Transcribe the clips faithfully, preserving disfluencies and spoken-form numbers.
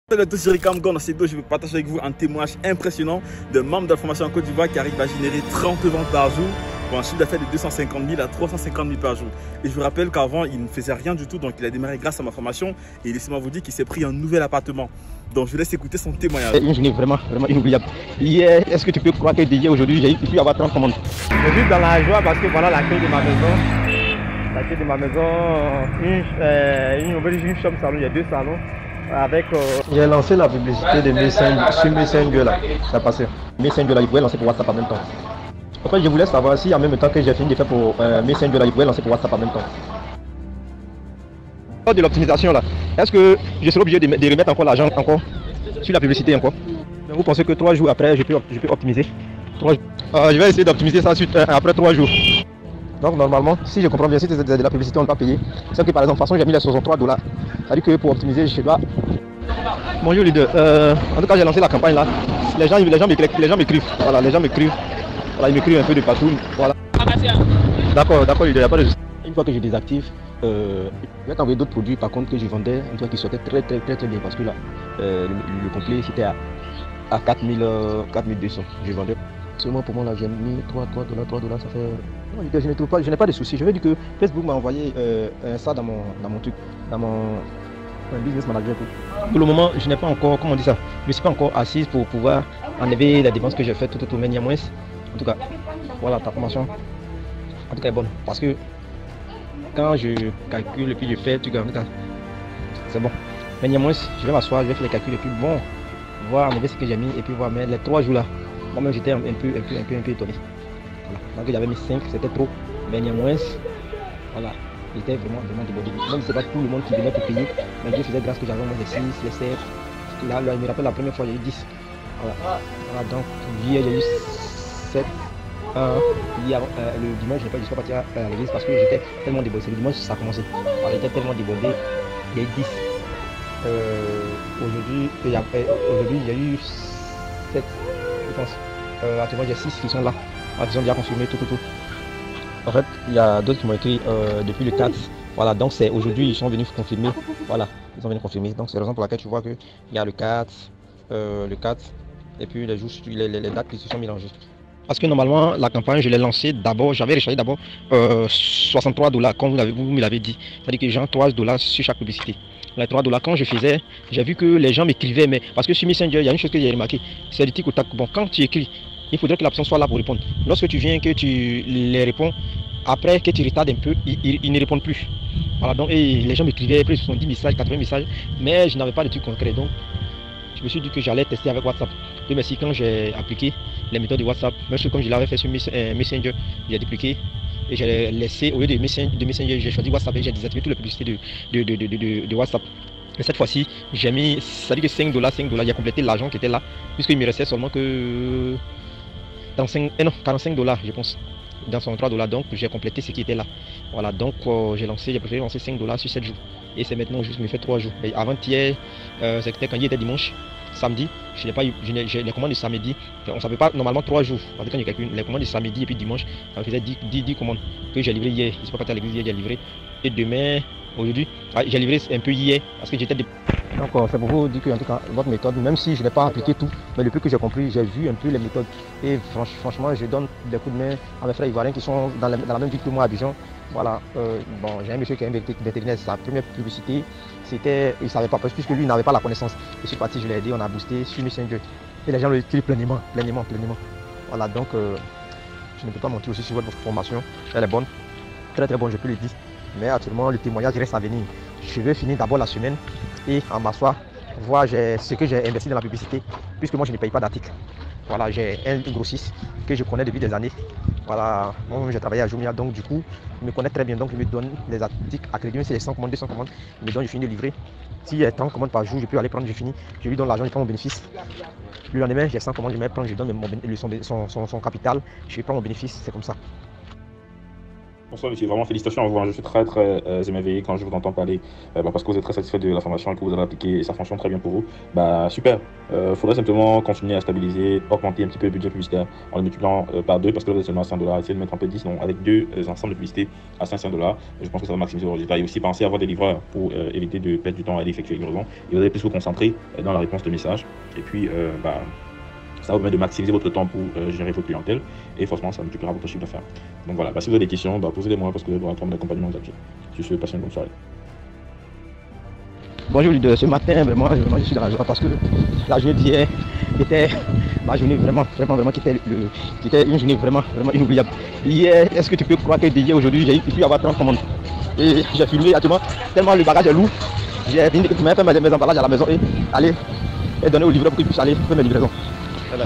Salut à tous, c'est Ricam Gon. Dans cette vidéo, je vais partager avec vous un témoignage impressionnant d'un membre de la formation en Côte d'Ivoire qui arrive à générer trente ventes par jour pour un chiffre d'affaires de deux cent cinquante mille à trois cent cinquante mille par jour. Et je vous rappelle qu'avant, il ne faisait rien du tout, donc il a démarré grâce à ma formation. Et laissez-moi vous dire qu'il s'est pris un nouvel appartement. Donc je vous laisse écouter son témoignage. Une journée vraiment, vraiment inoubliable. Hier, est-ce que tu peux croire que d'hier aujourd'hui, j'ai pu avoir trente commandes? Je suis dans la joie parce que voilà la clé de ma maison. La clé de ma maison, une, euh, une, une chambre salon, il y a deux salons. Avec, euh... J'ai lancé la publicité de Messenger sur Messenger là, ça a passé. Messenger là, il pouvait lancer pour WhatsApp en même temps. En fait, je voulais savoir si en même temps que j'ai fini de faire pour euh, Messenger là, il pouvait lancer pour WhatsApp en même temps. Lors de l'optimisation là, est-ce que je serai obligé de, de remettre encore l'argent encore sur la publicité encore? Vous pensez que trois jours après, je peux, je peux optimiser trois... euh, Je vais essayer d'optimiser ça suite, euh, après trois jours. Donc normalement, si je comprends bien, si c'est de la publicité, on ne va pas payer. C'est que par exemple, de toute façon, j'ai mis les soixante-trois dollars. C'est-à-dire que pour optimiser, je dois... Bonjour leader. Euh, en tout cas, j'ai lancé la campagne là. Les gens, les gens m'écrivent. Voilà, les gens m'écrivent. Voilà, ils m'écrivent un peu de partout. Voilà. D'accord, d'accord leader, il n'y a pas de souci. Une fois que je désactive, euh, je vais t'envoyer d'autres produits par contre que je vendais, un truc qui sortait très très très très bien parce que là, euh, le, le complet c'était à, à quatre mille deux cents. Je vendais. Seulement pour moi là, j'ai mis trois dollars, trois dollars, ça fait... Non, je ne trouve pas, je n'ai pas de soucis. Je veux dire que Facebook m'a envoyé euh, ça dans mon, dans mon truc, dans mon business manager. Pour le moment, je n'ai pas encore, comment on dit ça, je ne suis pas encore assise pour pouvoir enlever les dépenses que j'ai faites tout autour, mais il y a moins. En tout cas, voilà, ta formation, en tout cas, est bonne. Parce que quand je calcule et puis je fais, tu vois, c'est bon. Mais il y a moins, je vais m'asseoir, je vais faire les calculs et puis bon, voir enlever ce que j'ai mis et puis voir, mais les trois jours là, moi-même j'étais un peu, un peu, un peu, un peu, un peu étonné. Voilà. Donc j'avais mis cinq, c'était trop, mais néanmoins, voilà, j'étais vraiment, vraiment débordé. Même c'est pas tout le monde qui venait pour payer, mais Dieu faisait grâce que j'avais au moins les six, les sept. Là, là, il me rappelle la première fois, j'ai eu dix. Voilà, voilà donc hier j'ai eu sept. Euh, hier, euh, le dimanche, je n'ai pas dû partir à l'église parce que j'étais tellement débordé. Le dimanche, ça a commencé. Voilà, j'étais tellement débordé, il y a eu dix. Euh, aujourd'hui, il y a, euh, aujourd'hui, il y a eu sept, je pense. Euh, actuellement, j'ai six qui sont là. Ils ont déjà confirmé tout, tout, tout. En fait, il y a d'autres qui m'ont écrit euh, depuis le quatre. Voilà, donc c'est aujourd'hui, ils sont venus confirmer. Voilà, ils sont venus confirmer. Donc c'est la raison pour laquelle tu vois qu'il y a le quatre, euh, le quatre, et puis les jours, les, les, les dates qui se sont mélangées. Parce que normalement, la campagne, je l'ai lancée d'abord, j'avais rechargé d'abord euh, soixante-trois dollars, comme vous, vous me l'avez dit. C'est-à-dire que j'ai trois dollars sur chaque publicité. Les trois dollars, quand je faisais, j'ai vu que les gens m'écrivaient, mais parce que sur Messenger, il y a une chose que j'ai remarqué, c'est le tic au tac. Bon, quand tu écris, il faudrait que l'option soit là pour répondre. Lorsque tu viens, que tu les réponds, après que tu retardes un peu, ils, ils, ils ne répondent plus. Voilà, donc et les gens m'écrivaient, après soixante-dix messages, quatre-vingts messages, mais je n'avais pas de trucs concrets. Donc, je me suis dit que j'allais tester avec WhatsApp. Et merci, quand j'ai appliqué les méthodes de WhatsApp, même comme je l'avais fait sur Messenger, j'ai dupliqué et j'ai laissé, au lieu de Messenger, de Messenger j'ai choisi WhatsApp et j'ai désactivé toutes les publicités de, de, de, de, de, de WhatsApp. Mais cette fois-ci, j'ai mis, ça dit que cinq dollars, cinq dollars, j'ai complété l'argent qui était là, puisqu'il me restait seulement que trente-cinq, eh non, quarante-cinq dollars, je pense, dans son trois dollars, donc j'ai complété ce qui était là. Voilà, donc euh, j'ai lancé, j'ai préféré lancer cinq dollars sur sept jours. Et c'est maintenant juste me fait trois jours. Et avant-hier, euh, c'était quand il était dimanche, samedi, je n'ai pas eu, je j'ai les commandes de samedi, on ne savait pas normalement trois jours. Parce que quand j'ai calculé les commandes de samedi et puis dimanche, ça me faisait dix, dix, dix commandes que j'ai livré hier. Je ne suis pas parti à l'église hier, j'ai livré. Et demain, aujourd'hui, ah, j'ai livré un peu hier parce que j'étais. Donc c'est pour vous dire que en tout cas, votre méthode, même si je n'ai pas appliqué tout, mais le peu que j'ai compris, j'ai vu un peu les méthodes. Et franch, franchement, je donne des coups de main à mes frères ivoiriens qui sont dans la, dans la même ville que moi à Abidjan. Voilà, euh, bon, j'ai un monsieur qui est un vétérinaire, sa première publicité, c'était, il ne savait pas, parce que puisque lui, il n'avait pas la connaissance. Je suis parti, je l'ai aidé, on a boosté sur Messenger. Et les gens le écrivent pleinement, pleinement, pleinement. Voilà, donc, euh, je ne peux pas mentir aussi sur votre formation, elle est bonne, très très bonne, je peux le dire. Mais actuellement, le témoignage reste à venir. Je vais finir d'abord la semaine et en m'asseoir, voir ce que j'ai investi dans la publicité, puisque moi, je ne paye pas d'article. Voilà, j'ai un grossiste que je connais depuis des années. Voilà, moi j'ai travaillé à Jumia, donc du coup, il me connaît très bien, donc il me donne les articles à crédit, c'est les cent commandes, deux cents commandes, il me donne, je finis de livrer. S'il y a tant de commandes par jour, je peux aller prendre, je finis, je lui donne l'argent, je prends mon bénéfice. Le lendemain, j'ai cent commandes, je vais prendre, je donne mon, son, son, son, son capital, je prends mon bénéfice, c'est comme ça. Bonsoir monsieur, vraiment félicitations à vous, hein. Je suis très très euh, émerveillé quand je vous entends parler, euh, bah, parce que vous êtes très satisfait de la formation que vous avez appliquée et ça fonctionne très bien pour vous. Bah super, il euh, faudrait simplement continuer à stabiliser, augmenter un petit peu le budget publicitaire en le multipliant euh, par deux parce que là vous êtes seulement à cinq dollars, essayez de mettre un peu dix, donc avec deux euh, ensembles de publicité à cinq cents dollars, je pense que ça va maximiser vos résultats. Et aussi pensez à avoir des livreurs pour euh, éviter de perdre du temps à aller effectuer les livraisons et vous allez plus vous concentrer euh, dans la réponse de messages. Et puis euh, bah, ça vous permet de maximiser votre temps pour euh, gérer votre clientèle et forcément ça multipliera votre chiffre d'affaires. Donc voilà, bah, si vous avez des questions, bah, posez-les-moi parce que je dois attendre l'accompagnement gratuit. Je suis passé une bonne soirée. Bonjour leader, ce matin vraiment, vraiment je suis dans la joie parce que la journée d'hier était ma journée vraiment, vraiment, vraiment qui était, le, qui était une journée vraiment, vraiment inoubliable. Hier, est-ce que tu peux croire que d'hier aujourd'hui j'ai pu avoir trente commandes et j'ai filmé actuellement tellement le bagage est lourd. J'ai fini de mettre mes, mes emballages à la maison et aller et donner au livreur pour qu'il puisse aller faire mes livraisons. Voilà.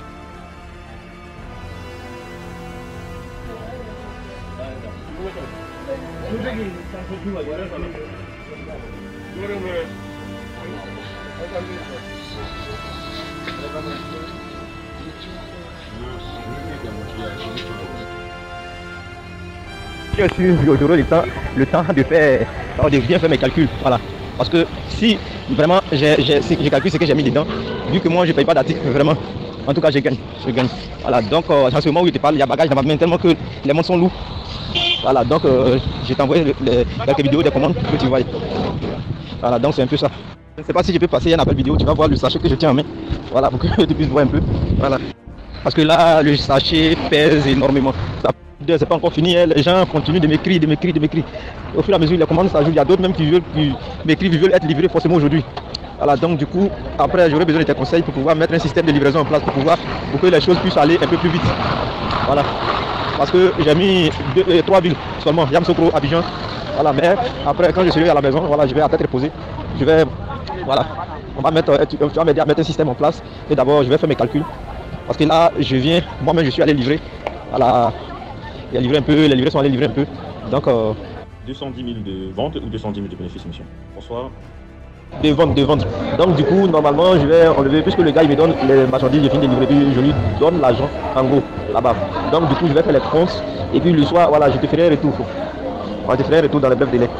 Je suis aujourd'hui le temps, le temps de faire, de bien faire mes calculs, voilà. Parce que si vraiment j'ai calculé ce que j'ai mis dedans, vu que moi je ne paye pas d'article, vraiment, en tout cas je gagne, je gagne. Voilà, donc euh, en ce moment où je te parle, il y a bagage dans ma main tellement que les montres sont lourds. Voilà, donc euh, je t'envoie quelques vidéos des commandes que tu vois. Voilà, donc c'est un peu ça. Je ne sais pas si je peux passer un appel vidéo, tu vas voir le sachet que je tiens en main. Voilà, pour que tu puisses voir un peu. Voilà. Parce que là, le sachet pèse énormément. C'est pas encore fini, hein. Les gens continuent de m'écrire, de m'écrire, de m'écrire. Au fur et à mesure, les commandes s'ajoutent. Il y a d'autres même qui veulent qui m'écrivent, qui veulent être livrés forcément aujourd'hui. Voilà, donc du coup, après, j'aurais besoin de tes conseils pour pouvoir mettre un système de livraison en place, pour pouvoir, pour que les choses puissent aller un peu plus vite. Voilà. Parce que j'ai mis deux, euh, trois villes seulement, Yamoussoukro, Abidjan. Voilà, mais après, quand je suis à la maison, voilà, je vais à tête reposée. Je vais, voilà, on va mettre, tu, tu vas m'aider à mettre un système en place. Et d'abord, je vais faire mes calculs. Parce que là, je viens, moi-même, je suis allé livrer. Voilà. Il a livré un peu, les livrés sont allés livrer un peu. Donc, euh, deux cent dix mille de vente ou deux cent dix mille de bénéfices, monsieur? Bonsoir. De vente, de vente. Donc, du coup, normalement, je vais enlever, puisque le gars il me donne les marchandises, j'ai fini de livrer, puis je lui donne l'argent en gros, là-bas. Donc, du coup, je vais faire les comptes. Et puis, le soir, voilà, je te ferai un retour. Voilà, je te ferai un retour dans les brefs délais.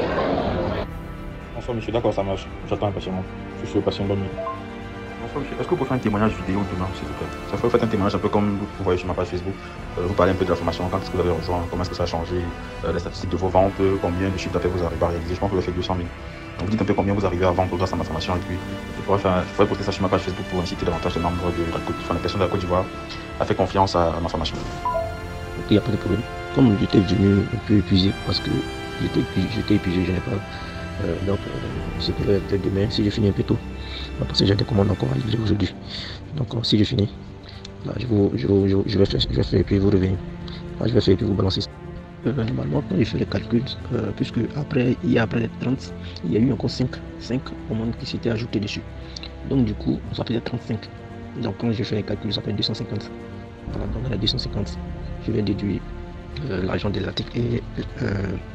Bonsoir, monsieur. D'accord, ça marche. J'attends impatiemment. Je suis patient, bonne nuit. Bonsoir, monsieur. Est-ce que vous pouvez faire un témoignage vidéo demain, s'il vous plaît? Ça fait, vous faites un témoignage un peu comme vous voyez sur ma page Facebook. Euh, vous parlez un peu de la formation, quand est-ce que vous avez rejoint, comment est-ce que ça a changé, euh, les statistiques de vos ventes, combien de chiffres d'affaires vous arrivez à réaliser. Je pense que vous avez fait deux cent mille. Donc, vous dites un peu combien vous arrivez à vendre grâce à ma formation et puis je pourrais, faire, je pourrais poster ça sur ma page Facebook pour inciter davantage le nombre de la Côte, enfin, les personnes de la Côte d'Ivoire à faire confiance à, à ma formation. Ok, il n'y a pas de problème. Comme j'étais venu un peu épuisé parce que j'étais épuisé, je n'ai pas. Euh, donc, euh, c'est peut-être demain si je finis un peu tôt. Parce que j'ai des commandes encore à livrer aujourd'hui. Donc, euh, si je finis, là, je, vous, je, je, je, vais faire, je vais faire et puis vous revenez. Là, je vais faire et puis vous balancer. Euh, normalement, quand je fais les calculs, euh, puisque après, il y a après les trente, il y a eu encore cinq commandes qui s'étaient ajoutées dessus. Donc, du coup, ça faisait trente-cinq. Donc, quand je fais les calculs, ça fait deux cent cinquante. Voilà, donc, dans les deux cent cinquante, je vais déduire euh, l'argent des articles et euh,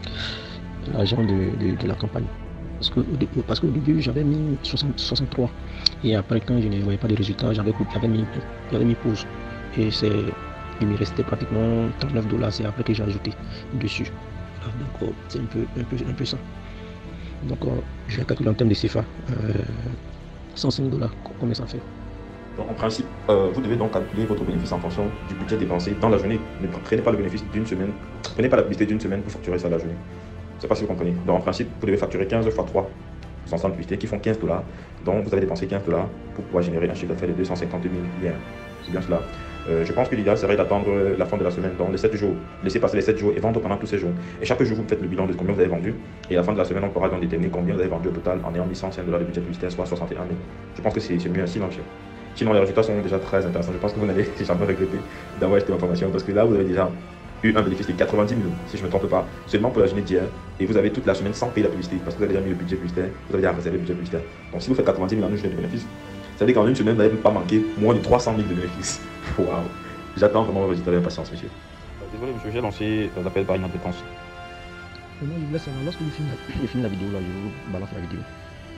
l'argent de, de, de la campagne. Parce que parce qu'au début, j'avais mis soixante-trois. Et après, quand je ne voyais pas de résultats, j'avais mis, mis pause. Et c'est. Il me restait pratiquement trente-neuf dollars, c'est après que j'ai ajouté dessus. Donc c'est un peu, un, peu, un peu ça. Donc je vais calculer en termes de C F A. Euh, cent cinq dollars, combien ça fait? Donc, en principe, euh, vous devez donc calculer votre bénéfice en fonction du budget dépensé dans la journée. Ne prenez pas le bénéfice d'une semaine, prenez pas la publicité d'une semaine pour facturer ça la journée. Je ne sais pas si vous comprenez. Donc en principe, vous devez facturer quinze fois trois ensemble de publicités qui font quinze dollars. Donc vous allez dépenser quinze dollars pour pouvoir générer un chiffre d'affaires de deux cent cinquante mille yens. C'est bien cela. Euh, je pense que l'idéal serait d'attendre la fin de la semaine, donc les sept jours. Laissez passer les sept jours et vendre pendant tous ces jours. Et chaque jour, vous faites le bilan de combien vous avez vendu. Et à la fin de la semaine, on pourra donc déterminer combien vous avez vendu au total en ayant mis cent cinq dollars de budget publicitaire, soit soixante et un mille. Je pense que c'est mieux ainsi, non, monsieur? Sinon, les résultats sont déjà très intéressants. Je pense que vous n'allez jamais regretter d'avoir acheté ma formation parce que là, vous avez déjà eu un bénéfice de quatre-vingt-dix mille, si je ne me trompe pas, seulement pour la journée d'hier. Et vous avez toute la semaine sans payer la publicité parce que vous avez déjà mis le budget publicitaire, vous avez déjà réservé le budget publicitaire. Donc si vous faites quatre-vingt-dix mille en une journée de bénéfice, ça veut dire qu'en une semaine, vous n'allez pas manquer moins de trois cent mille de bénéfices. Waouh! J'attends vraiment vos résultats avec patience, monsieur. Désolé, monsieur, j'ai lancé l'appel par inadvertance. Non, je vous laisse, lorsque je finis la, finis la vidéo, là, je vous balance la vidéo.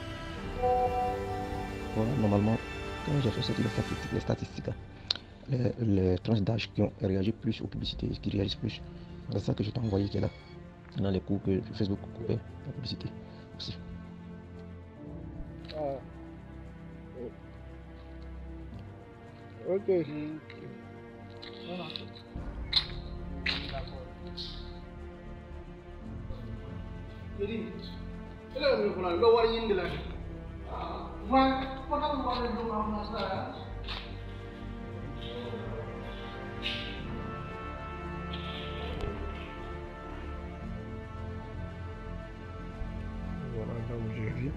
Voilà, normalement, quand j'ai fait sortir les statistiques, les, statistiques, les, les tranches d'âge qui ont réagi plus aux publicités, qui réagissent plus, C'est ça que je t'ai envoyé qui est là. Dans les cours que Facebook coupait la publicité aussi. Ah. Ok. Ok. Jadi, kalau kita pulang, dua hari ini lagi. Ah, mana pernah kemarin dua orang masa? Voilà là où je vis.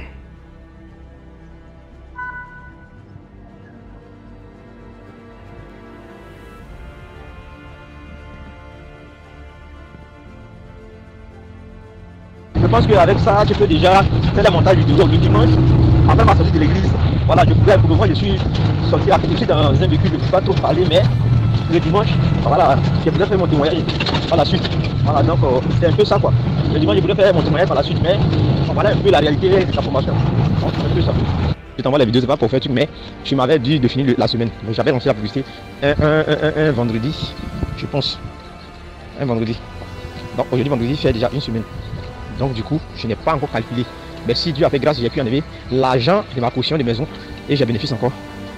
Je pense qu'avec ça, tu peux déjà faire la montage du vidéo le dimanche, après ma sortie de l'église. Voilà, je pouvais, pour le moment, je suis sorti, je suis dans un véhicule, je ne peux pas trop parler, mais le dimanche, voilà, je voulais faire mon témoignage par la suite. Voilà, donc euh, c'est un peu ça quoi. Le dimanche, je voulais faire mon témoignage par la suite, mais voilà un peu la réalité de la formation. Donc c'est un peu ça. Je t'envoie la vidéo, c'est pas pour faire truc, mais tu m'avais dit de finir la semaine. J'avais lancé la publicité un, un, un, un, un vendredi, je pense. Un vendredi. Donc aujourd'hui, vendredi, fait déjà une semaine. Donc du coup, je n'ai pas encore calculé. Mais si Dieu a fait grâce, j'ai pu enlever l'argent de ma caution de maison et j'ai bénéfice encore.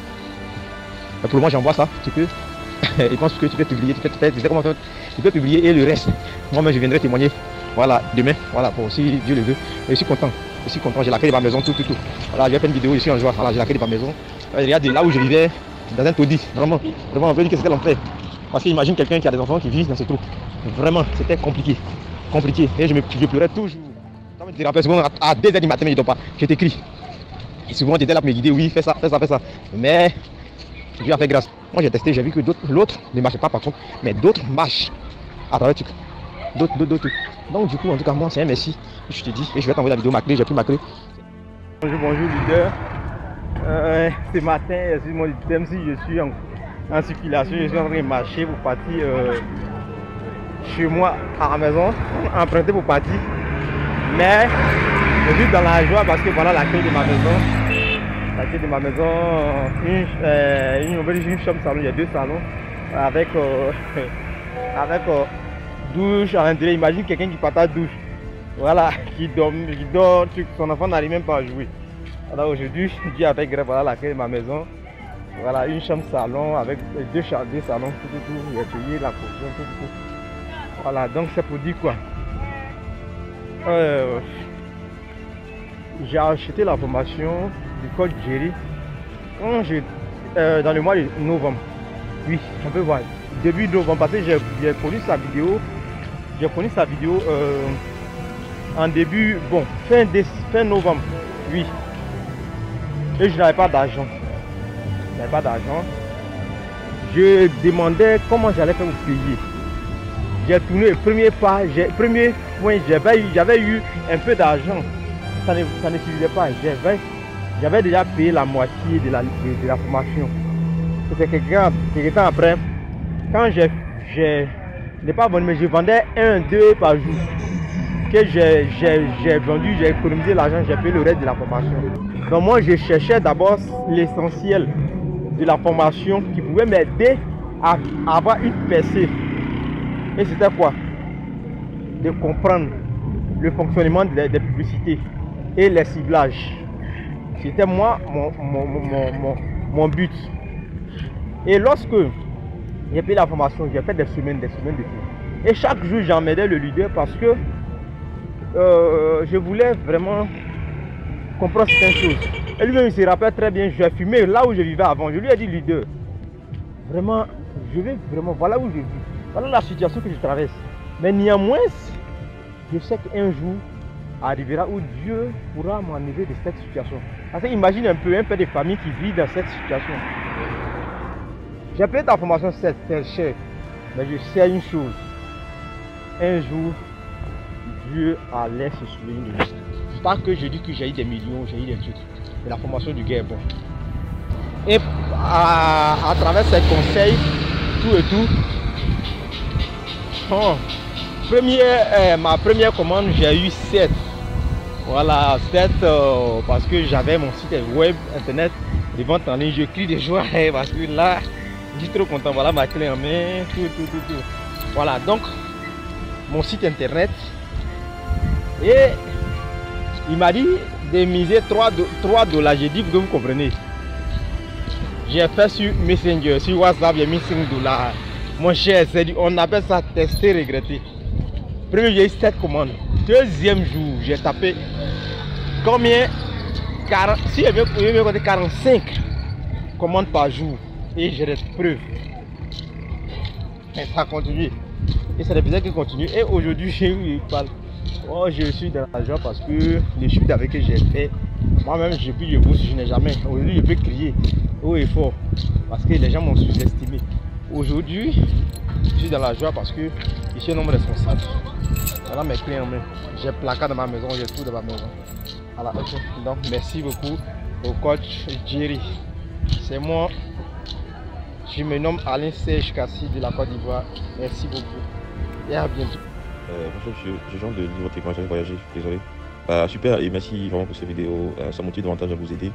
Mais pour le moment, j'envoie ça. Tu peux. Je pense que tu peux publier. Tu peux, tu sais comment faire. Tu peux publier et le reste. Moi-même, je viendrai témoigner. Voilà, demain. Voilà, pour si Dieu le veut. Et je suis content. Je suis content. J'ai la clé de ma maison, tout, tout, tout. Voilà, j'ai fait une vidéo ici en joie. Voilà, j'ai la clé de ma maison. Regarde là où je vivais, dans un taudis. Vraiment, vraiment, on peut dire que c'était l'enfer. Parce qu'imagine quelqu'un qui a des enfants qui vivent dans ce trou. Vraiment, c'était compliqué. Compliqué. Et je, me, je pleurais toujours. Quand tu te rappelles, souvent à deux heures du matin, mais je ne dors pas. Je t'écris. Et souvent, tu étais là pour me guider. Oui, fais ça, fais ça, fais ça. Mais Dieu a fait grâce. Moi, j'ai testé, j'ai vu que l'autre ne marchait pas par contre. Mais d'autres marchent à travers tout. D'autres, d'autres, d'autres. Donc, du coup, en tout cas, moi, c'est un merci. Je te dis, et je vais t'envoyer la vidéo, ma clé. J'ai pris ma clé. Bonjour, bonjour, leader. Euh, ce matin, excuse-moi, même si je suis en, en circulation, je suis en train de marcher pour partir euh, chez moi à la maison, emprunter pour partir. Mais je suis dans la joie parce que voilà la clé de ma maison. La clé de ma maison, une, euh, une, on va dire une chambre salon, il y a deux salons avec, euh, avec euh, douche à l'intérieur. Imagine quelqu'un qui partage douche. Voilà, qui dort, qui dort, son enfant n'arrive même pas à jouer. Alors aujourd'hui, Dieu avec grève, voilà la clé de ma maison. Voilà, une chambre salon avec deux chambres, deux salons, tout, tout, tout. J'ai payé la caution, tout, tout, tout. Voilà, donc c'est pour dire quoi. Euh, j'ai acheté la formation du code Jerry quand je, euh, dans le mois de novembre. Oui, on peut voir. Début novembre, parce que j'ai connu sa vidéo. J'ai connu sa vidéo euh, en début, bon, fin, déce, fin novembre. Oui. Et je n'avais pas d'argent. Je n'avais pas d'argent. Je demandais comment j'allais faire pour payer. J'ai tourné le premier pas, premier point, j'avais eu un peu d'argent. Ça ne, ça ne suffisait pas. J'avais déjà payé la moitié de la, de, de la formation. C'était quelques, quelques temps après. Quand j'ai n'ai pas vendu, mais je vendais un, deux par jour. Que j'ai vendu, j'ai économisé l'argent, j'ai payé le reste de la formation. Donc moi je cherchais d'abord l'essentiel de la formation qui pouvait m'aider à, à avoir une percée. Et c'était quoi? De comprendre le fonctionnement des, des publicités et les ciblages. C'était moi mon, mon, mon, mon, mon but. Et lorsque j'ai payé la formation, j'ai fait des semaines, des semaines de tout. Et chaque jour, j'en aidais le leader parce que euh, je voulais vraiment comprendre certaines choses. Et lui-même, il se rappelle très bien, j'ai fumé là où je vivais avant. Je lui ai dit, leader, vraiment, je vais vraiment, voilà où je vis. Voilà la situation que je traverse. Mais néanmoins, je sais qu'un jour arrivera où Dieu pourra m'enlever de cette situation. Parce que imagine un peu un père de famille qui vit dans cette situation. J'ai payé ta formation, c'est cher. Mais je sais une chose. Un jour, Dieu allait se souvenir de moi. Pas que je dis que j'ai eu des millions, j'ai eu des trucs. Mais la formation du gars est bon. Et à, à travers ces conseils, tout et tout, oh, première, euh, ma première commande, j'ai eu sept. Voilà, sept euh, parce que j'avais mon site web, internet, de vente en ligne. Je crie de joie parce que là, je suis trop content. Voilà ma clé en main, tout, tout, tout, tout. Voilà, donc mon site internet. Et il m'a dit de miser trois dollars. J'ai dit que vous comprenez. J'ai fait sur Messenger, sur WhatsApp, j'ai mis cinq dollars. Mon cher, on appelle ça tester, regretter. Premier, j'ai eu sept commandes. Deuxième jour, j'ai tapé combien? quarante, si je vais compter quarante-cinq commandes par jour. Et j'ai des preuves. Et ça continue. Et ça ne faisait que continuer. Et aujourd'hui, j'ai eu parle. Oh, je suis dans la joie parce que les chutes avec que j'ai fait, moi-même, j'ai pu je bosse, je n'ai jamais. Aujourd'hui, je peux crier haut et fort parce que les gens m'ont sous-estimé. Aujourd'hui, je suis dans la joie parce que je suis un homme responsable. Voilà mes clés en main. J'ai placard dans ma maison, j'ai tout dans ma maison. Voilà, ok. Donc, merci beaucoup au coach Jerry. C'est moi. Je me nomme Alain Serge Kassi de la Côte d'Ivoire. Merci beaucoup. Et à bientôt. Euh, bonjour monsieur, je viens de lire votre témoignage, j'avais voyagé, désolé. Euh, super et merci vraiment pour cette vidéo, euh, ça motive davantage à vous aider.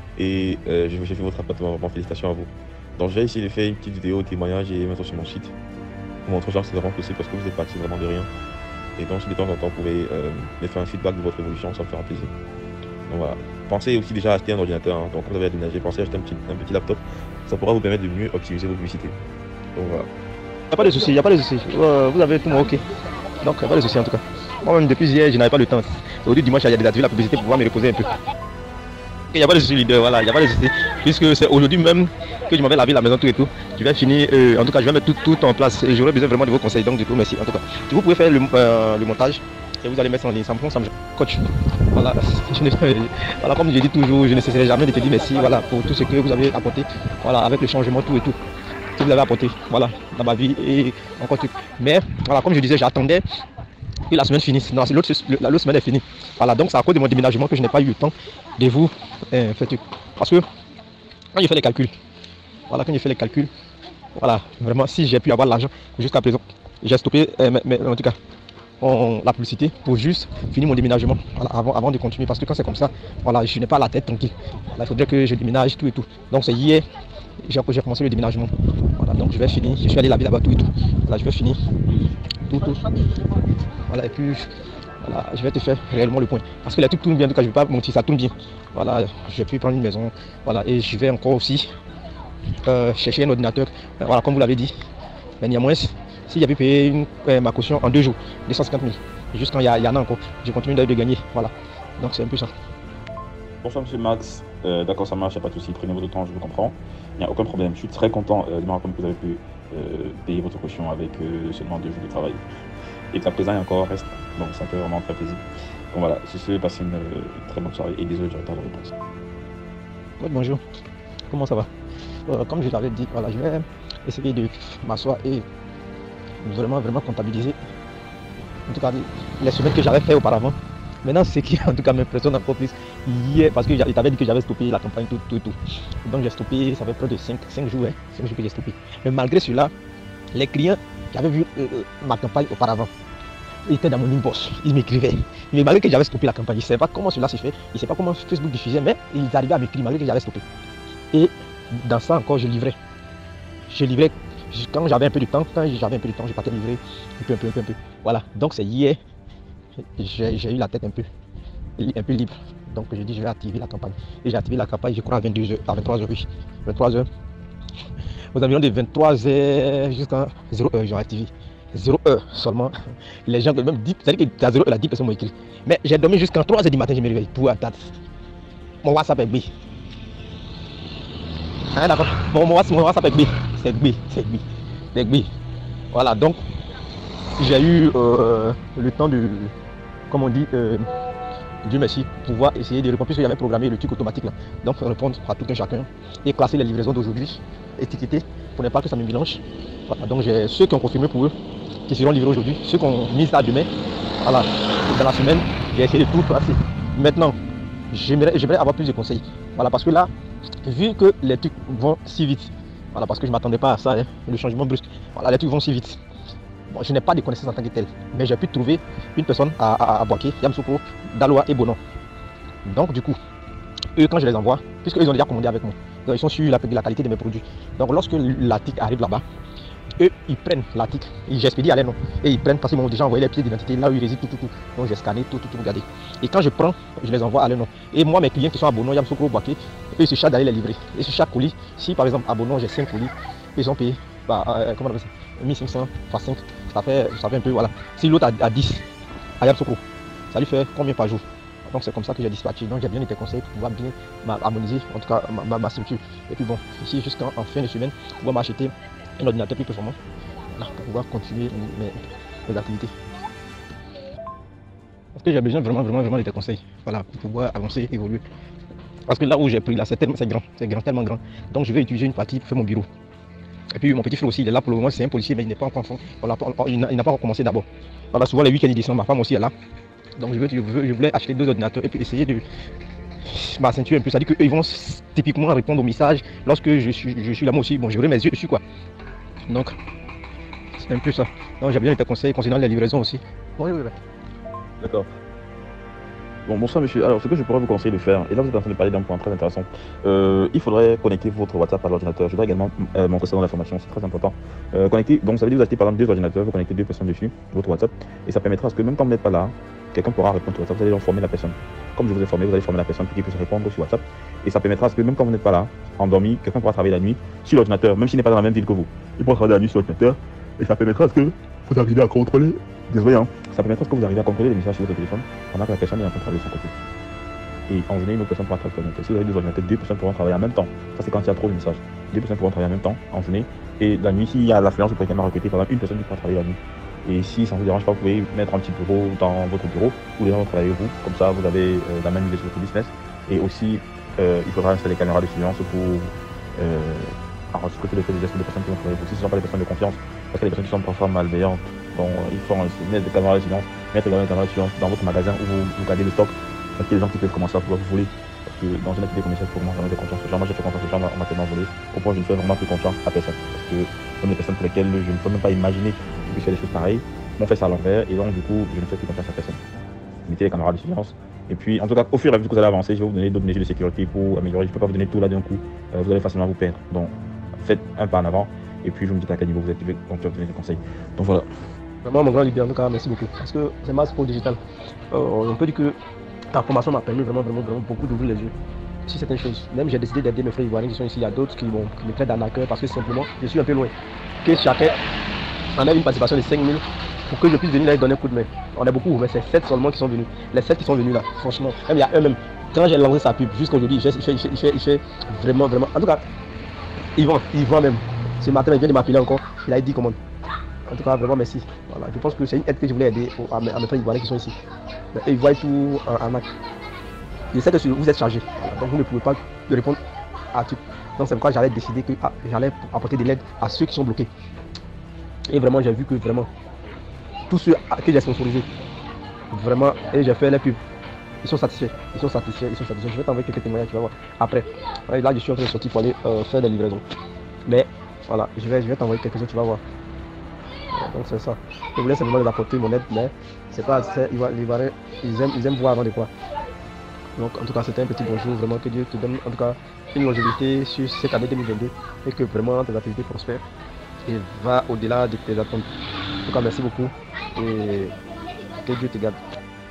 Et euh, j'ai fait votre appartement, vraiment félicitations à vous. Donc j'ai essayé de faire une petite vidéo témoignage et mettre sur mon site. Pour montrer genre c'est vraiment possible parce que vous êtes parti vraiment de rien. Et donc si de temps en temps vous pouvez euh, me faire un feedback de votre évolution, ça me fera plaisir. Donc voilà. Pensez aussi déjà à acheter un ordinateur, hein. Donc quand vous avez déménagé, pensez à acheter un petit, un petit laptop. Ça pourra vous permettre de mieux optimiser vos publicités. Donc voilà. Il n'y a pas de souci, il n'y a pas de souci. Euh, vous avez tout mon ok. Donc, il n'y a pas de souci en tout cas. Moi-même, depuis hier, je n'avais pas le temps. Aujourd'hui, dimanche, il y a désactivé la publicité pour pouvoir me reposer un peu. Il n'y a pas de souci, leader, voilà, il n'y a pas de souci. Puisque c'est aujourd'hui même que je m'avais lavé la maison, tout et tout. Je vais finir, euh, en tout cas, je vais mettre tout, tout en place. Et j'aurais besoin vraiment de vos conseils. Donc, du coup, merci en tout cas. Si vous pouvez faire le, euh, le montage et vous allez mettre en ligne, ça me ça me coach. Voilà, je ne, voilà, comme je dis toujours, je ne cesserai jamais de te dire merci voilà, pour tout ce que vous avez apporté. Voilà, avec le changement, tout et tout. Que vous avez apporté, voilà, dans ma vie et encore tout. Mais voilà, comme je disais, j'attendais que la semaine finisse. Non, l'autre la semaine est finie. Voilà, donc c'est à cause de mon déménagement que je n'ai pas eu le temps de vous euh, faire tout. Parce que quand j'ai fait les calculs, voilà, quand j'ai fait les calculs, voilà, vraiment, si j'ai pu avoir l'argent jusqu'à présent, j'ai stoppé, euh, mais, mais, en tout cas, on, la publicité pour juste finir mon déménagement voilà, avant, avant de continuer. Parce que quand c'est comme ça, voilà, je n'ai pas la tête tranquille. Voilà, il faudrait que je déménage tout et tout. Donc c'est hier. J'ai commencé le déménagement. Voilà, donc je vais finir. Je suis allé laver là-bas tout et tout. Voilà, je vais finir. Tout, tout. Voilà, et puis voilà, je vais te faire réellement le point. Parce que les trucs tournent bien, en tout cas, je ne vais pas mentir, ça tourne bien. Voilà, je vais prendre une maison. Voilà, et je vais encore aussi euh, chercher un ordinateur. Voilà, comme vous l'avez dit. Mais néanmoins, si j'avais payé une, euh, ma caution en deux jours, deux cent cinquante mille. Juste quand il y, y en a encore, je continue de gagner. Voilà, donc c'est un peu ça. Bonsoir monsieur Max, euh, d'accord ça marche, il n'y a pas de souci, prenez votre temps, je vous comprends. Il n'y a aucun problème, je suis très content euh, de me rendre compte que vous avez pu euh, payer votre caution avec euh, seulement deux jours de travail. Et que la présent encore reste, donc ça fait vraiment très plaisir. Donc voilà, je suis passé une euh, très bonne soirée et désolé, je retard la réponse. Oui, bonjour, comment ça va euh, Comme je l'avais dit, voilà, je vais essayer de m'asseoir et vraiment, vraiment comptabiliser. En tout cas, les semaines que j'avais fait auparavant. Maintenant, ce qui en tout cas m'impressionne encore plus, hier, parce que t'avais dit que j'avais stoppé la campagne, tout, tout, tout. Donc j'ai stoppé, ça fait près de cinq jours, hein, cinq jours que j'ai stoppé. Mais malgré cela, les clients qui avaient vu euh, ma campagne auparavant, ils étaient dans mon inbox, ils m'écrivaient. Mais malgré que j'avais stoppé la campagne, ils ne savaient pas comment cela s'est fait, ils ne savaient pas comment Facebook diffusait, mais ils arrivaient à m'écrire malgré que j'avais stoppé. Et dans ça encore, je livrais. Je livrais quand j'avais un peu de temps, quand j'avais un peu de temps, je partais livrer un peu, un peu, un peu, un peu. Voilà, donc c'est hier. J'ai eu la tête un peu, un peu libre. Donc j'ai dit je vais activer la campagne. Et j'ai activé la campagne, je crois à vingt-deux heures, à vingt-trois heures, oui. vingt-trois heures. Aux environs de vingt-trois heures jusqu'à zéro heure, j'ai activé. zéro heure seulement. Les gens, même dix, c'est-à-dire qu'à zéro heure, la dix personnes m'ont écrit. Mais j'ai dormi jusqu'à trois heures du matin, je me réveille pour attendre. Mon WhatsApp est B. Hein, d'accord. Mon, mon WhatsApp est B. C'est B, c'est B. C'est B. Voilà, donc j'ai eu euh, le temps de, comme on dit, euh, Dieu merci, pouvoir essayer de répondre, puisque j'avais programmé le truc automatique là. Donc répondre à tout un chacun et classer les livraisons d'aujourd'hui, étiqueter pour ne pas que ça me mélange. Voilà, donc j'ai ceux qui ont confirmé pour eux, qui seront livrés aujourd'hui, ceux qui ont mis ça demain. Voilà, dans la semaine, j'ai essayé de tout classer. Maintenant, j'aimerais avoir plus de conseils. Voilà, parce que là, vu que les trucs vont si vite, voilà, parce que je ne m'attendais pas à ça, hein, le changement brusque, voilà, les trucs vont si vite. Bon, je n'ai pas de connaissances en tant que tel, mais j'ai pu trouver une personne à, à, à Boaké, Yamsoukro, Daloa et Bonon. Donc du coup, eux quand je les envoie, puisqu'ils ont déjà commandé avec moi, donc ils sont sûrs de la, la qualité de mes produits. Donc lorsque l'article arrive là-bas, eux, ils prennent l'article, j'expédie à leur nom, et ils prennent parce qu'ils m'ont déjà envoyé les pièces d'identité, là où ils résident, tout, tout, tout. Donc j'ai scanné, tout, tout, tout, regardez. Et quand je prends, je les envoie à leur nom. Et moi, mes clients qui sont à Bonon, Yamsoukro, Boaké, eux, ils se chargent d'aller les livrer. Et sur chaque colis, si par exemple à Bonon, j'ai cinq colis, ils ont payé, bah, euh, comment on appelle ça, mille cinq cents fois cinq, ça fait, ça fait un peu, voilà. Si l'autre a, a dix, à Yamsoukro, ça lui fait combien par jour? Donc c'est comme ça que j'ai dispatché. Donc j'ai bien été conseillé pour pouvoir bien harmoniser, en tout cas ma, ma, ma structure. Et puis bon, ici jusqu'en fin de semaine, pouvoir m'acheter un ordinateur plus performant, là, pour pouvoir continuer mes, mes activités. Parce que j'ai besoin vraiment, vraiment, vraiment de tes conseils, voilà, pour pouvoir avancer, évoluer. Parce que là où j'ai pris, là, c'est tellement, c'est grand, c'est grand, tellement grand. Donc je vais utiliser une partie pour faire mon bureau. Et puis mon petit frère aussi, il est là pour le moment, c'est un policier, mais il n'est pas encore enfant. Voilà, il n'a pas encore commencé d'abord. Voilà, souvent les week-ends, ils descendent, ma femme aussi est là. Donc je, veux, je, veux, je voulais acheter deux ordinateurs et puis essayer de m'accentuer un peu. C'est-à-dire qu'eux, ils vont typiquement répondre aux messages lorsque je suis, je suis là, moi aussi. Bon, j'aurai mes yeux dessus, quoi. Donc, c'est un peu ça. Donc j'ai bien été conseillé concernant les livraisons aussi. Oui, oui, oui. D'accord. Bon, bonsoir monsieur. Alors, ce que je pourrais vous conseiller de faire, et là vous êtes en train de parler d'un point très intéressant, euh, il faudrait connecter votre WhatsApp à l'ordinateur. Je dois également euh, montrer ça dans la formation, c'est très important. Euh, connecter, donc ça veut dire que vous achetez par exemple deux ordinateurs, vous connectez deux personnes dessus, votre WhatsApp, et ça permettra à ce que même quand vous n'êtes pas là, quelqu'un pourra répondre sur WhatsApp, vous allez donc former la personne. Comme je vous ai formé, vous allez former la personne pour qu'il puisse répondre sur WhatsApp, et ça permettra à ce que même quand vous n'êtes pas là, endormi, quelqu'un pourra travailler la nuit sur l'ordinateur, même s'il n'est pas dans la même ville que vous. Il pourra travailler la nuit sur l'ordinateur, et ça permettra à ce que vous arrivez à contrôler, désolé hein, ça permettra à ce que vous arrivez à contrôler les messages sur votre téléphone pendant que la personne est en train de travailler de son côté. Et en journée, une autre personne pourra travailler sur l'ordinateur. Si vous avez deux ordinateurs, deux personnes pourront travailler en même temps. Ça, c'est quand il y a trop de messages. Deux personnes pourront travailler en même temps, en journée. Et la nuit, s'il y a l'affluence, vous pouvez également recruter par exemple une personne qui pourra travailler la nuit. Et si ça ne vous dérange pas, vous pouvez mettre un petit bureau dans votre bureau où les gens vont travailler avec vous. Comme ça, vous avez euh, la main mise sur votre business. Et aussi, euh, il faudra installer des caméras de surveillance pour euh, enregistrer tous les faits de gestes des personnes qui vont travailler avec vous. Si ce ne sont pas des personnes de confiance, parce que les personnes qui sont parfois malveillantes, donc il faut mettre des caméras de surveillance, mettre également des caméras de surveillance dans votre magasin où vous, vous gardez le stock. Parce qu'il y a des gens qui peuvent commencer à pouvoir vous voler. Parce que dans une activité commerciale, il faut vraiment faire confiance aux gens. Moi, j'ai fait confiance aux gens, on m'a tellement volé. Au point où je ne fais vraiment plus confiance à personne. Parce que comme des personnes pour lesquelles je ne peux même pas imaginer qu'ils puissent faire des choses pareilles, m'ont fait ça à l'envers. Et donc, du coup, je ne fais plus confiance à personne. Mettez les caméras de surveillance. Et puis, en tout cas, au fur et à mesure que vous allez avancer, je vais vous donner d'autres mesures de sécurité pour améliorer. Je ne peux pas vous donner tout là d'un coup. Euh, vous allez facilement vous perdre. Donc, faites un pas en avant. Et puis, vous me dites à quel niveau vous êtes. Donc, je vais vous donner des conseils. Donc, voilà. Vraiment, mon grand leader, en tout cas, merci beaucoup. Parce que c'est Mass Pro Digital. Euh, on peut dire que ta formation m'a permis vraiment, vraiment, vraiment beaucoup d'ouvrir les yeux sur certaines choses. Même j'ai décidé d'aider mes frères ivoiriens qui sont ici. Il y a d'autres qui, bon, qui me traitent dans la cœur parce que simplement, je suis un peu loin. Que chacun en ait une participation de cinq mille pour que je puisse venir leur donner un coup de main. On est beaucoup, mais c'est sept seulement qui sont venus. Les sept qui sont venus là, franchement. Même il y a eux même. Quand j'ai lancé sa pub, jusqu'à aujourd'hui, il fait, il, fait, il, fait, il, fait, il fait vraiment, vraiment. En tout cas, ils vont, ils vont même. Ce matin, il vient de m'appeler encore. Il a dit comment. En tout cas, vraiment merci. Voilà, je pense que c'est une aide que je voulais aider à mes, à mes frères ivoiriens qui sont ici. Et ils voient tout en, en acte. Je sais que vous êtes chargé, voilà, donc vous ne pouvez pas répondre à tout. Donc c'est pourquoi j'avais décidé que ah, j'allais apporter de l'aide à ceux qui sont bloqués. Et vraiment, j'ai vu que vraiment, tous ceux que j'ai sponsorisés, vraiment, et j'ai fait les pubs, ils sont satisfaits, ils sont satisfaits, ils sont satisfaits. Je vais t'envoyer quelques témoignages, tu vas voir. Après, là je suis en train de sortir pour aller euh, faire des livraisons. Mais voilà, je vais, je vais t'envoyer quelques-uns, tu vas voir. Donc c'est ça. Je voulais simplement les apporter mon aide, mais c'est pas assez. Les Ivoiriens, ils aiment, ils aiment voir avant de quoi. Donc en tout cas c'était un petit bonjour, vraiment que Dieu te donne en tout cas une longévité sur cette année deux mille vingt-deux et que vraiment tes activités prospèrent et va au-delà de tes attentes. En tout cas merci beaucoup et que Dieu te garde.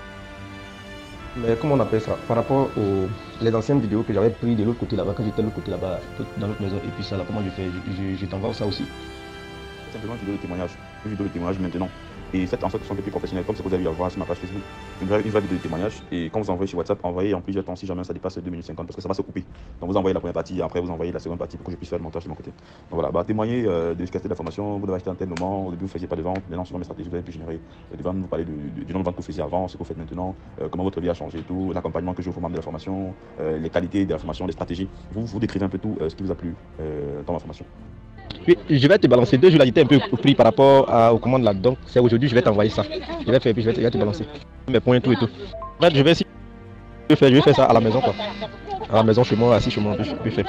Mais comment on appelle ça? Par rapport aux les anciennes vidéos que j'avais prises de l'autre côté là-bas, quand j'étais de l'autre côté là-bas, dans l'autre maison, et puis ça là, comment je fais? Je, je, je t'envoie ça aussi. Simplement une vidéo de témoignage, une vidéo de témoignage maintenant. Et faites en sorte que ce soit un peu plus professionnel, comme ce que vous avez à voir sur ma page Facebook. Une vraie, une vraie vidéo de témoignage. Et quand vous envoyez sur WhatsApp, envoyez en plusieurs temps si jamais ça dépasse deux minutes cinquante parce que ça va se couper. Donc vous envoyez la première partie, après vous envoyez la seconde partie pour que je puisse faire le montage de mon côté. Donc voilà, bah, témoignez euh, de l'efficacité de la formation. Vous devez acheter un tel moment. Au début vous ne faisiez pas de vente. Maintenant, selon mes stratégies, vous avez pu générer des ventes. Vous parlez de, de, du nombre de ventes que vous faisiez avant, ce que vous faites maintenant, euh, comment votre vie a changé, tout, l'accompagnement que je vous demande de la formation, euh, les qualités de la formation, les stratégies. Vous, vous décrivez un peu tout euh, ce qui vous a plu euh, dans ma formation. Oui, je vais te balancer deux jours là, j'étais un peu pris par rapport à, aux commandes là. Donc c'est aujourd'hui je vais t'envoyer ça. Je vais faire puis je vais te, je vais te balancer mes points tout et tout. En fait, je vais essayer de faire, je vais faire ça à la maison quoi. À la maison chez moi, assis chez moi, je vais faire.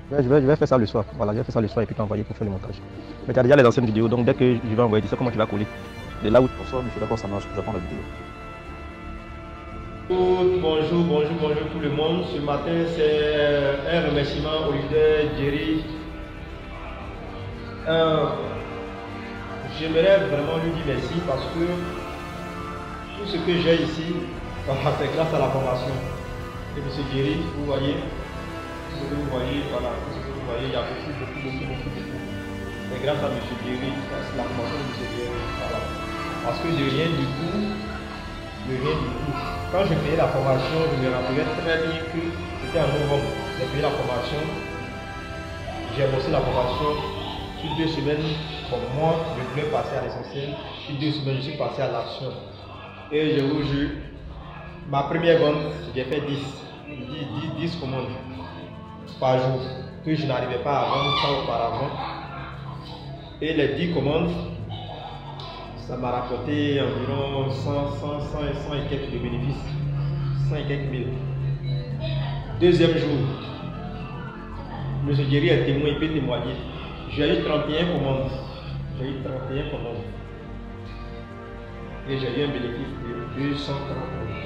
Je vais, je vais, je vais faire ça le soir. Voilà, je vais faire ça le soir et puis t'envoyer pour faire le montage. Mais tu as déjà les anciennes vidéos, donc dès que je vais envoyer, tu sais comment tu vas coller. De là où tu Bonsoir, monsieur, d'accord, ça marche, j'attends la vidéo. Bonjour, bonjour, bonjour tout le monde. Ce matin, c'est un remerciement au leader Jerry. Euh, J'aimerais vraiment lui dire merci parce que tout ce que j'ai ici, c'est grâce à la formation. Et M. Jerry, vous voyez, tout ce que vous voyez, voilà, tout ce que vous voyez, il y a beaucoup, beaucoup, beaucoup, beaucoup, beaucoup. Et grâce à M. Jerry, c'est la formation de M. Jerry, voilà. Parce que de rien du tout, de rien du tout. Quand j'ai payé la formation, je me rappelais très bien que c'était en novembre. J'ai payé la formation, j'ai bossé la formation sur deux semaines. Comme moi, je voulais passer à l'essentiel. Sur deux semaines, je suis passé à l'action. Et je vous jure, ma première vente, j'ai fait dix, dix, dix, dix commandes par jour que je n'arrivais pas à vendre ça auparavant. Et les dix commandes, ça m'a rapporté environ cent, cent, cent, cent et quelques de bénéfices. cent et quelques mille. Deuxième jour, M. Jerry est témoin, il peut témoigner. J'ai eu trente et un commandes. J'ai eu trente et un commandes. Et j'ai eu un bénéfice de deux cent trente euros.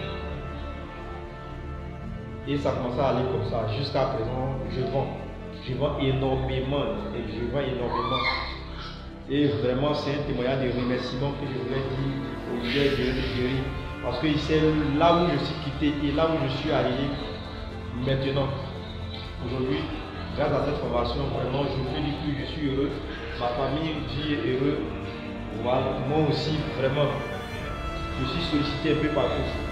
Et ça commence à aller comme ça. Jusqu'à présent, je vends. Je vends énormément. Et je vends énormément. Et vraiment, c'est un témoignage de remerciement que je voulais dire au leader de Jerry. Parce que c'est là où je suis quitté et là où je suis arrivé maintenant. Aujourd'hui, grâce à cette formation, vraiment, je veux dire que je suis heureux. Ma famille vit heureux. Voilà. Moi aussi, vraiment, je suis sollicité un peu partout.